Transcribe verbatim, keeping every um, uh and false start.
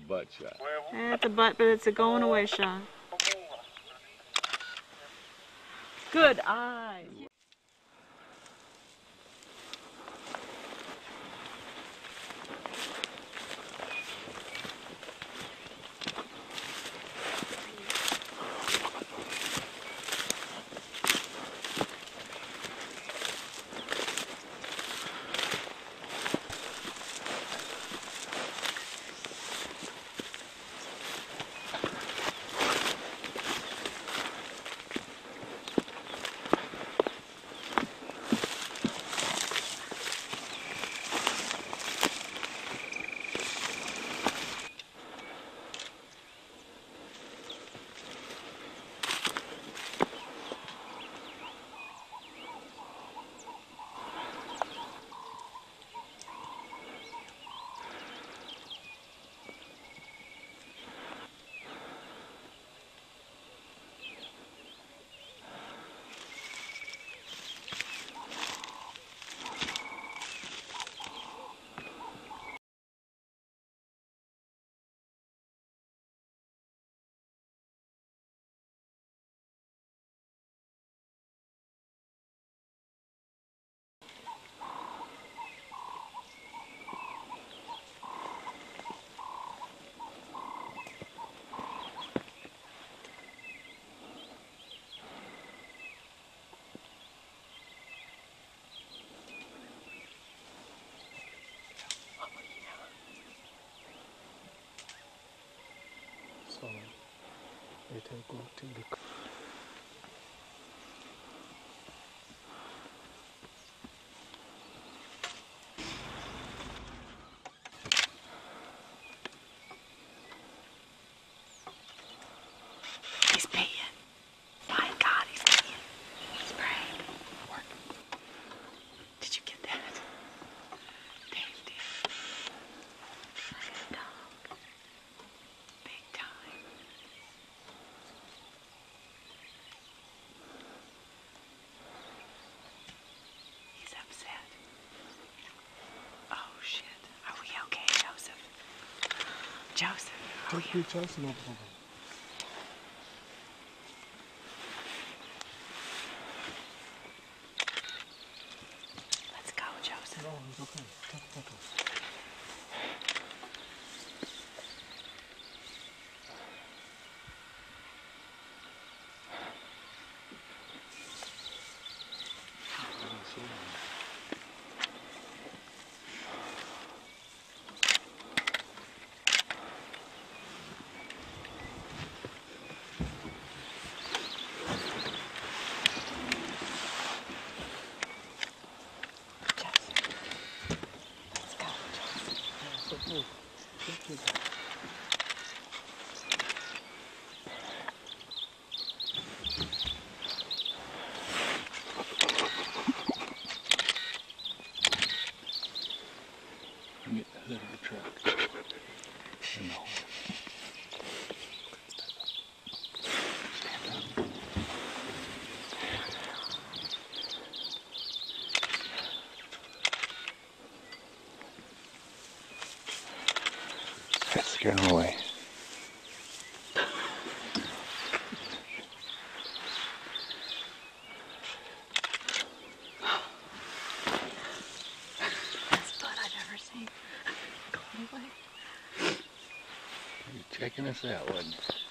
butt shot. That's a butt, but it's a going away shot. Good eye. So it will go to the He's peeing. My God, he's peeing. He's praying. Did you get that? Dave did. Praying dog. Big time. He's upset. Oh shit. Are we okay, Joseph? Joseph, are we okay? Joseph, no problem. Let's go, Joseph. No, it's okay. Take photos. Joseph, let's go. Get the hood of the truck. And the horse. Stand up. That's scaring him away. Best butt I've ever seen. Going away. You're checking us out, wasn't you?